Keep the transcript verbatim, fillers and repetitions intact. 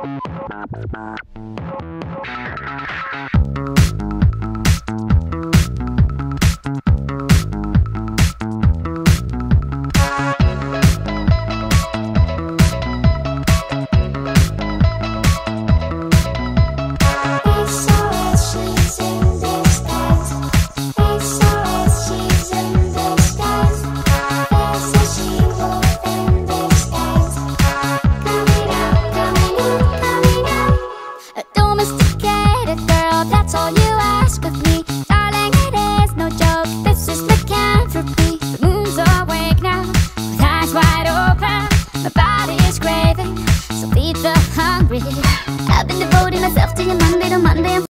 That's all you ask of me, darling, it is no joke, this is lycanthropy. The moon's awake now, with eyes wide open, my body is craving, so feed the hungry. I've been devoting myself to you Monday to Monday.